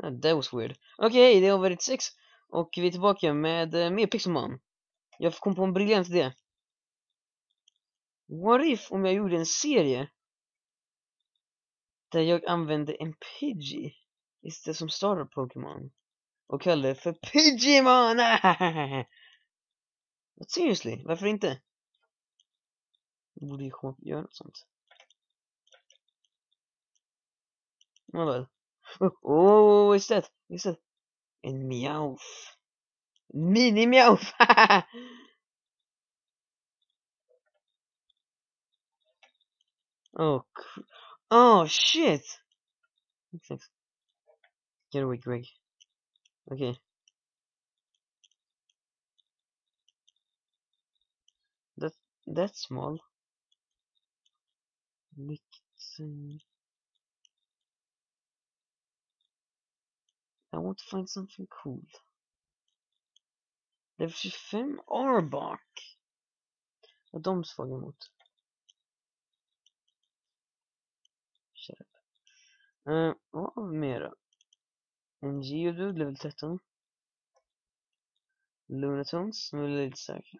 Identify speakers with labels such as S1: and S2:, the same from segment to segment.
S1: That was weird. Okej, det har varit 6. Och vi är tillbaka med mer Pixelmon. Jag kom på en briljant idé. What if om jag gjorde en serie där jag använde en Pidgey istället som starter Pokémon och kallade det för Pidgeymon? But seriously, varför inte? Jag borde ju komma göra något sånt. Nåväl. Oh, istället. En Meowth. Mini Meowth. Oh shit. Get away, Greg. Okay. That's small. I want to find something cool. Level 25 Arbok. Vad de svarar emot. Shut up. Vad har vi mera? En Geodude level 13. Lunatones som är lite säkra.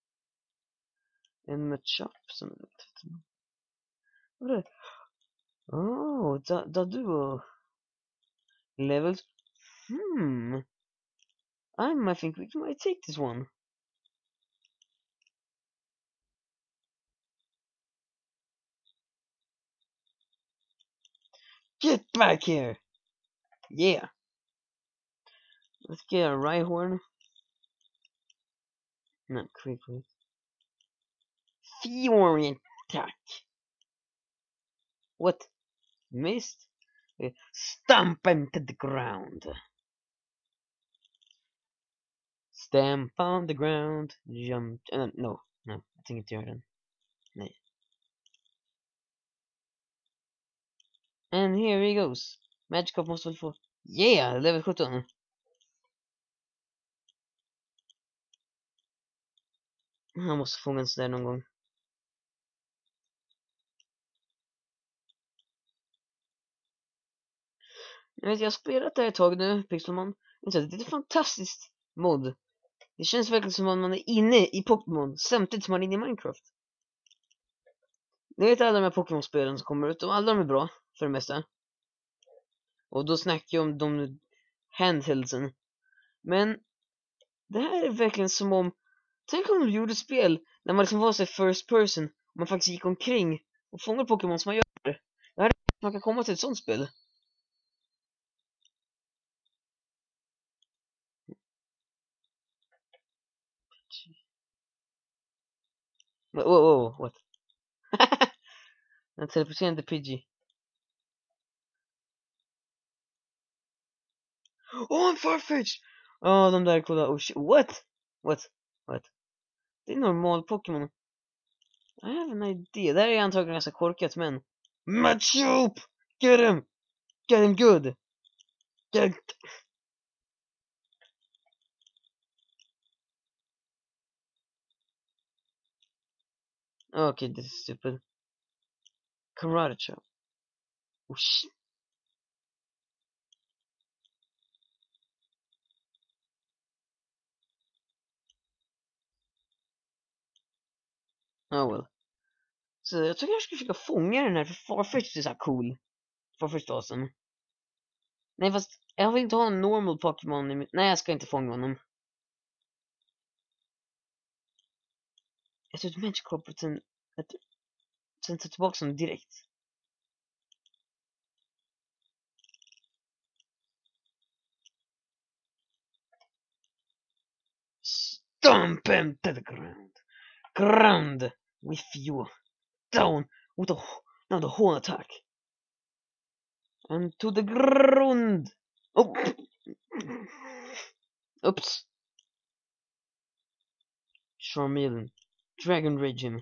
S1: En Machop som är level 13. Vad är det? Oh, Daduo. Levels. I might think we might take this one. Get back here! Yeah! Let's get a Rhyhorn. Not quickly. Fury attack! What? Missed? Stomp him to the ground! Stamp on the ground. Jump. No, I think it's Jordan. Nej. And here he goes. Magikarp måste väl få. Yeah! Level 17. Han måste fånga en sådär någon gång. Jag har spelat det här ett tag nu, Pixelmon. Det är ett fantastiskt mod. Det känns verkligen som om man är inne i Pokémon samtidigt som man är inne i Minecraft. Ni vet alla de här Pokémon-spelen som kommer ut, och alla de är bra för det mesta. Och då snackar jag om de handheldsen. Men det här är verkligen som om, tänk om de gjorde spel när man liksom var så first person och man faktiskt gick omkring och fångade Pokémon som man gör. Jag hade man kan komma till ett sånt spel. Whoa, what? En teleporterande Pidgey. En Farfetch! De där coola. Oh shit. What? Det är normal Pokémon. I have an idea. Det här är antagligen ganska korkat, men Machop! Get him good! Okay, this is stupid. Karate chop. Oh shit. Oh well. Så jag tror jag ska försöka fånga den här, för Farfetch är så här cool. Farfetch awesome. Nej, fast jag vill inte ha en normal Pokémon i mitt... Nej, jag ska inte fånga honom. Jag tror att Magikarp sen tar tillbaka honom direkt. Stomp him to the ground with you. Down with the horn attack. And to the ground. Oh. Oops. Charmeleon. Dragon Rage him.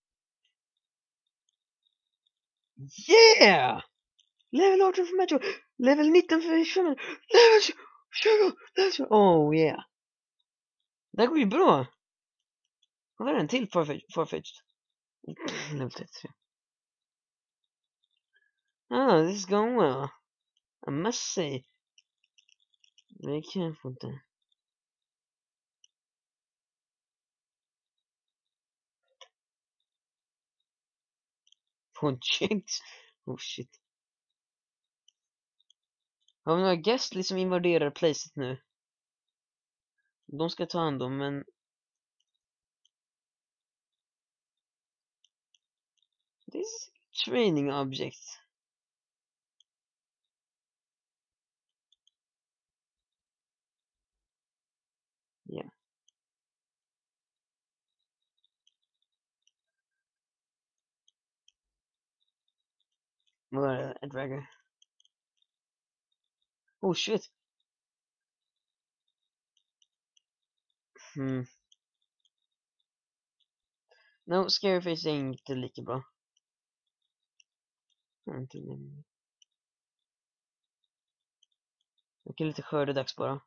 S1: Yeah! Level 18 för Magic. Level 19 för Charmeleon. Level 20. Oh yeah. Det här går ju bra. Vad är det en till Farfetched? Level 33. This is going well. I must say. Det kan jag få inte. Project. Oh shit. Har vi några Ghastly som invaderar placet nu? De ska ta hand om, men this training object. Yeah. Vad är det? Ett dragger. Oh shit. No, Scareface är inte lika bra. Okej, lite skördedags bara.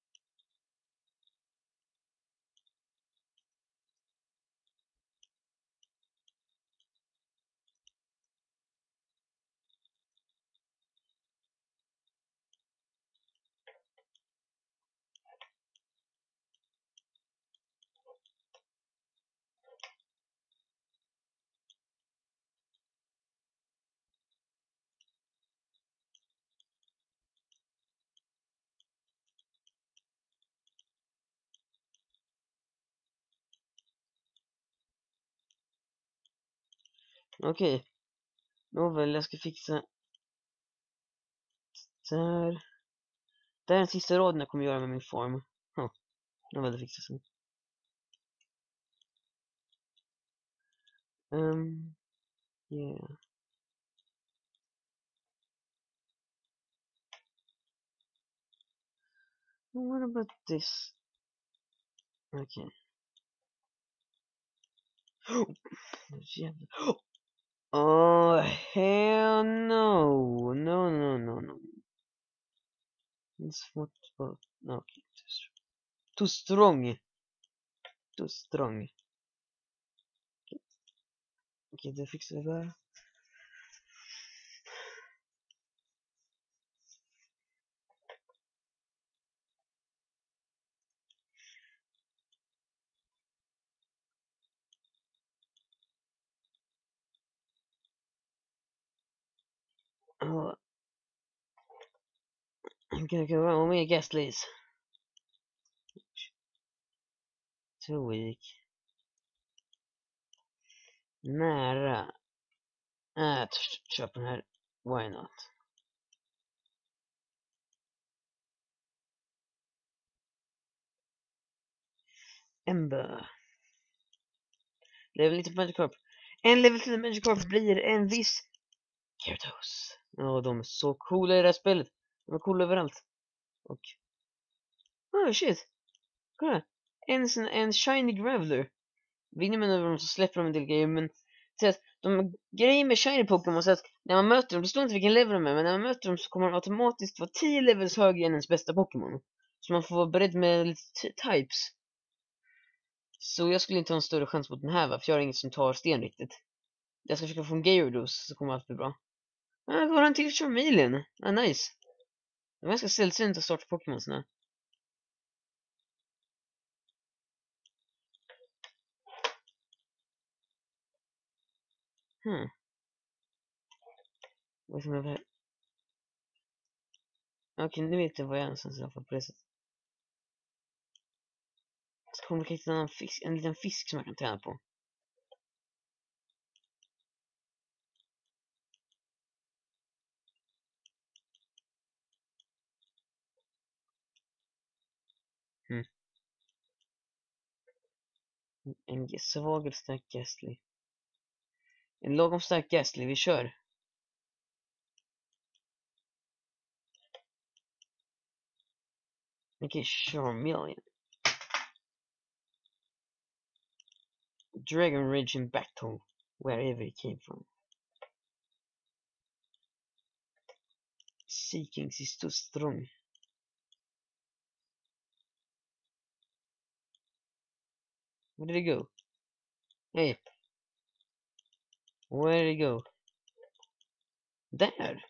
S1: Okej. Nåväl, jag ska fixa. Där. Det är den sista raden jag kommer göra med min farm. Nåväl, det fixar sig. Yeah. What about this? Okay. Oh, hell no. No. It's what about... No, okay. Too strong. Too strong. Okej, det fixar vi där. Oh. Okay, well, me guess, please. Too weak. Nära. Köp den här. Why not? Ember. Level lite på Magikarp. En level till Magikarp blir en viss Gyarados. Ja, de är så coola i det här spelet. De är coola överallt. Och... oh shit. Kolla. En shiny Graveler. Vinner man över dem så släpper de en del grejer. Men så att de grejer med shiny Pokémon så att när man möter dem, det står inte vilken level de är, men när man möter dem så kommer de automatiskt vara 10 levels högre än ens bästa Pokémon. Så man får vara beredd med lite types. Så jag skulle inte ha en större chans mot den här, va? För jag har inget som tar sten riktigt. Jag ska försöka få en Gyarados så kommer allt bli bra. Går han till Charmeleon? Nice. Det var ganska sällsynt att starta Pokémon såna. Vad som är det? Okej, nu vet jag vad jag är någonstans i alla fall på det sättet. Så kommer det hitta en liten fisk som jag kan träna på. En svag eller stark Gastly. En lagom stark Gastly, vi kör. Okej, Charmeleon. Dragon Rage in battle, wherever it came from. Seekings is too strong. Where did it go? Hey. Where did it go? Där!